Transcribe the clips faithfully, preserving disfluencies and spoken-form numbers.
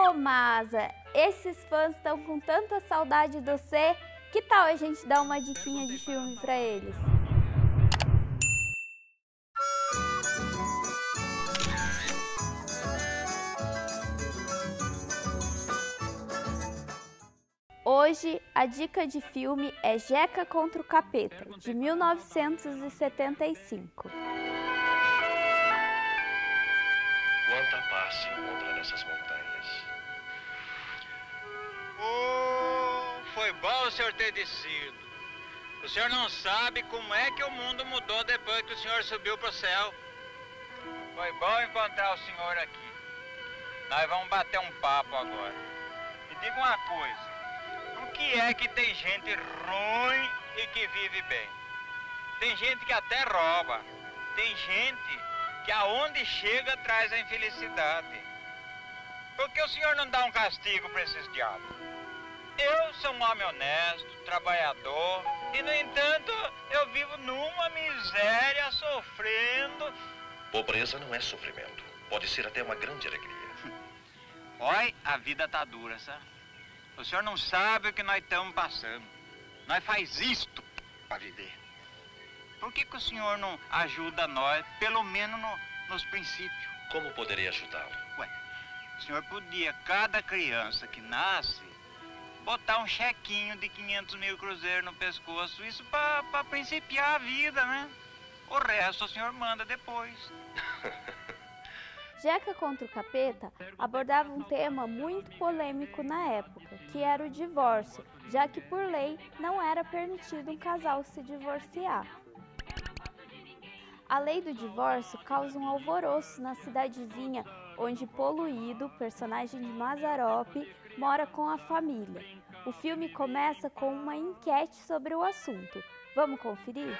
Meu Masa, esses fãs estão com tanta saudade de você, que tal a gente dar uma diquinha de filme pra eles? Hoje, a dica de filme é Jeca contra o Capeta, de mil novecentos e setenta e cinco. Quanta paz se encontra nessas montanhas. Oh, foi bom o senhor ter descido. O senhor não sabe como é que o mundo mudou depois que o senhor subiu para o céu. Foi bom encontrar o senhor aqui. Nós vamos bater um papo agora. Me diga uma coisa. Por que é que tem gente ruim e que vive bem? Tem gente que até rouba. Tem gente que aonde chega traz a infelicidade. Por que o senhor não dá um castigo para esses diabos? Eu sou um homem honesto, trabalhador, e no entanto eu vivo numa miséria, sofrendo. Pobreza não é sofrimento. Pode ser até uma grande alegria. Olha, a vida tá dura, sabe? O senhor não sabe o que nós estamos passando. Nós faz isto para viver. Por que que o senhor não ajuda nós, pelo menos no, nos princípios? Como poderei ajudá-lo? Ué, o senhor podia, cada criança que nasce, botar um chequinho de quinhentos mil cruzeiros no pescoço, isso para principiar a vida, né? O resto o senhor manda depois. Jeca contra o Capeta abordava um tema muito polêmico na época, que era o divórcio, já que por lei não era permitido um casal se divorciar. A lei do divórcio causa um alvoroço na cidadezinha onde Poluído, personagem de Mazzaropi, mora com a família. O filme começa com uma enquete sobre o assunto. Vamos conferir?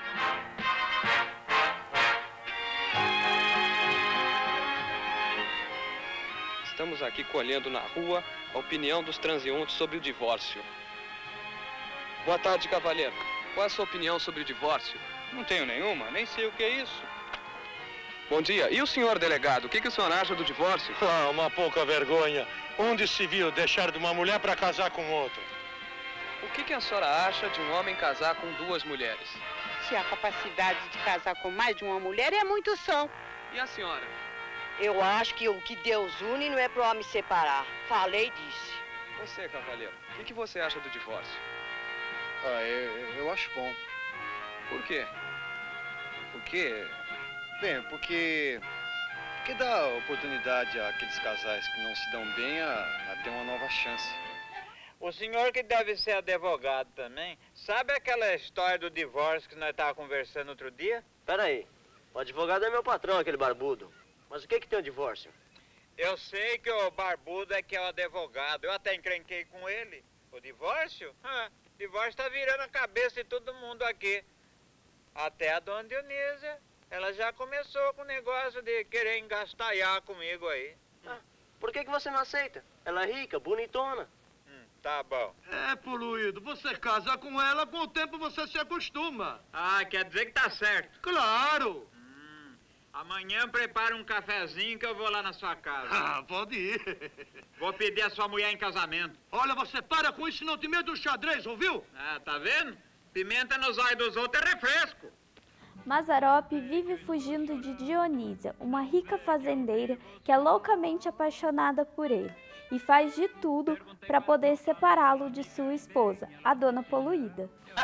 Estamos aqui colhendo na rua a opinião dos transeuntes sobre o divórcio. Boa tarde, cavaleiro. Qual é a sua opinião sobre o divórcio? Não tenho nenhuma, nem sei o que é isso. Bom dia. E o senhor delegado, o que, que o senhor acha do divórcio? Ah, uma pouca vergonha. Onde se viu deixar de uma mulher para casar com outra? O que, que a senhora acha de um homem casar com duas mulheres? Se a capacidade de casar com mais de uma mulher é muito são. E a senhora? Eu acho que o que Deus une não é para o homem separar. Falei e disse. Você, cavaleiro, o que, que você acha do divórcio? Ah, eu, eu acho bom. Por quê? Por quê? Bem, porque... Porque dá oportunidade àqueles casais que não se dão bem a, a ter uma nova chance. O senhor que deve ser advogado também, sabe aquela história do divórcio que nós estávamos conversando outro dia? Pera aí, o advogado é meu patrão, aquele barbudo. Mas o que que tem o divórcio? Eu sei que o barbudo é que é o advogado, eu até encrenquei com ele. O divórcio? Ah, o divórcio tá virando a cabeça de todo mundo aqui. Até a dona Dionísia, ela já começou com o negócio de querer engastalhar comigo aí. Ah, por que que você não aceita? Ela é rica, bonitona. Hum, tá bom. É, Poluído, você casa com ela, com o tempo você se acostuma. Ah, quer dizer que tá certo. Claro! Amanhã prepara um cafezinho que eu vou lá na sua casa. Ah, pode ir. Vou pedir a sua mulher em casamento. Olha, você para com isso, não te medo do xadrez, ouviu? Ah, tá vendo? Pimenta nos olhos dos outros é refresco. Mazzaropi vive fugindo de Dionísia, uma rica fazendeira que é loucamente apaixonada por ele, e faz de tudo para poder separá-lo de sua esposa, a dona Poluída.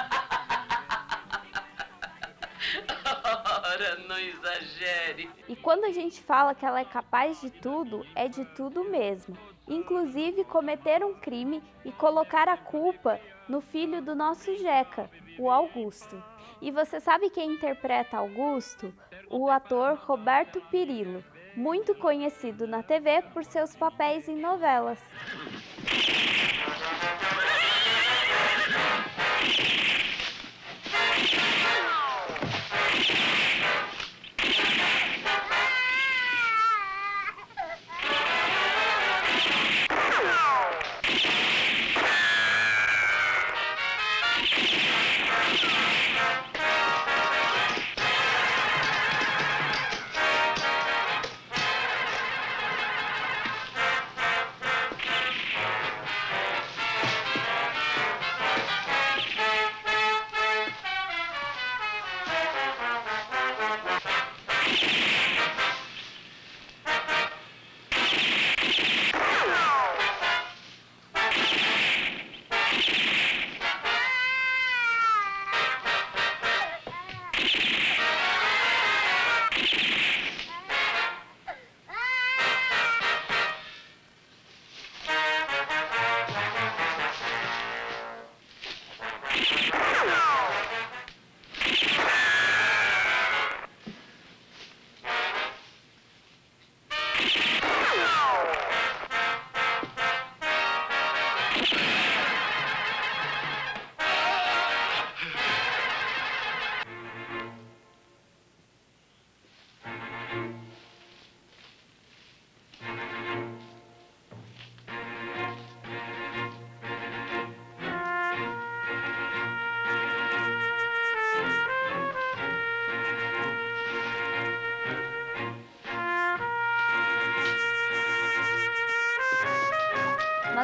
Ora, não exagere. E quando a gente fala que ela é capaz de tudo, é de tudo mesmo. Inclusive cometer um crime e colocar a culpa no filho do nosso Jeca, o Augusto. E você sabe quem interpreta Augusto? O ator Roberto Pirillo, muito conhecido na T V por seus papéis em novelas.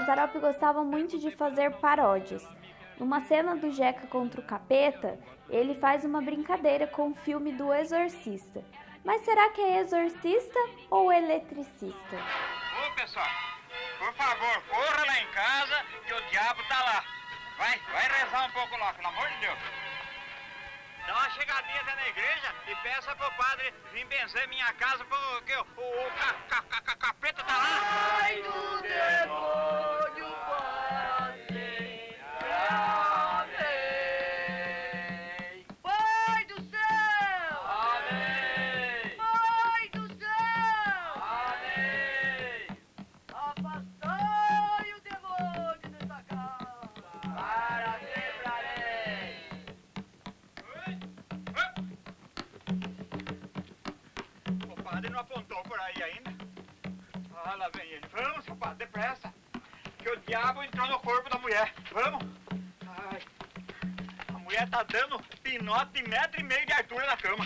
Mazzaropi gostava muito de fazer paródias. Numa cena do Jeca contra o Capeta, ele faz uma brincadeira com o filme do Exorcista. Mas será que é exorcista ou eletricista? Ô, pessoal, por favor, corra lá em casa que o diabo tá lá. Vai, vai rezar um pouco lá, pelo amor de Deus. Dá uma chegadinha até na igreja e peça pro padre vir benzer minha casa porque o, o, o ca, ca, ca, ca, capeta tá lá. Ai do demônio para sempre. Amém. Pai do céu! Amém. Pai do céu! Amém. Afastai o demônio dessa casa! Para sempre, amém. O padre não apontou por aí ainda. Ah, lá vem ele. Vamos, seu padre, depressa. Que o diabo entrou no corpo da mulher. Vamos. Ai. A mulher tá dando pinote de metro e meio de altura na cama.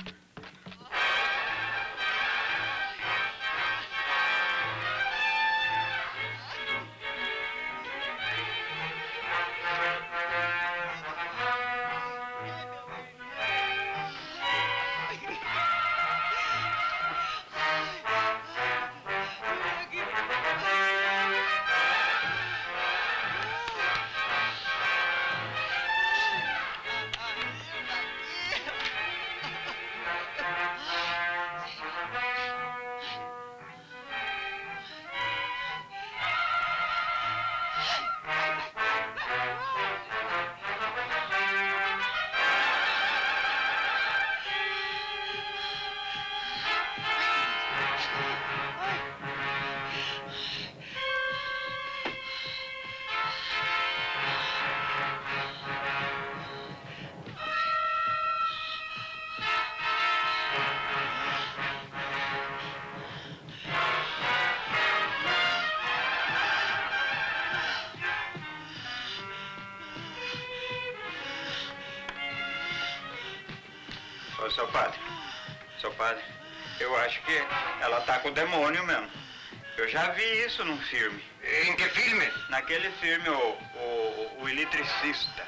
Ô, seu padre, seu padre, eu acho que ela tá com o demônio mesmo. Eu já vi isso num filme. Em que filme? Naquele filme, o, o, o Eletricista.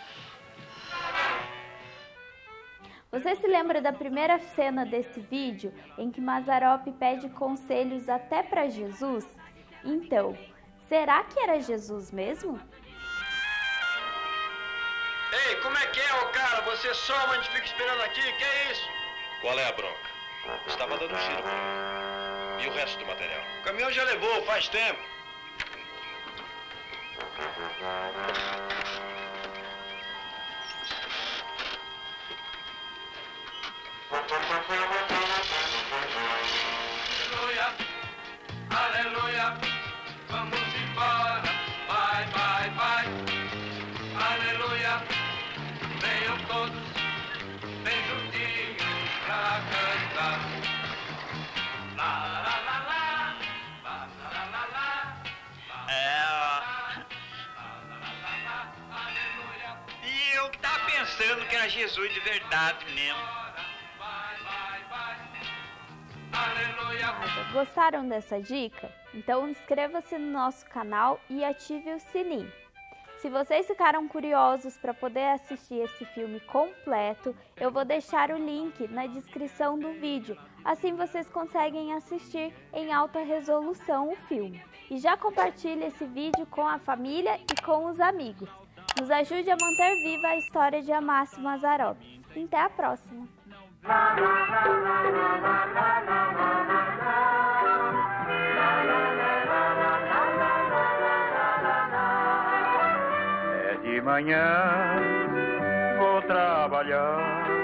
Você se lembra da primeira cena desse vídeo em que Mazzaropi pede conselhos até para Jesus? Então, será que era Jesus mesmo? Ei, como é que é, ô cara? Você soma, a gente fica esperando aqui, que é isso? Qual é a bronca? Estava dando giro por aí. E o resto do material? O caminhão já levou, faz tempo. Aleluia, aleluia, vamos embora, vai, vai, vai. Aleluia, venham todos, bem juntinhos pra cantar. Lá, lá, lá, lá, lá, lá, lá, lá. É, Aleluia, e eu tava pensando que era Jesus de verdade mesmo. vai, vai, vai. Aleluia. Gostaram dessa dica? Então inscreva-se no nosso canal e ative o sininho. Se vocês ficaram curiosos para poder assistir esse filme completo, eu vou deixar o link na descrição do vídeo. Assim vocês conseguem assistir em alta resolução o filme. E já compartilhe esse vídeo com a família e com os amigos. Nos ajude a manter viva a história de Amácio Mazzaropi. Até a próxima! É de manhã, vou trabalhar.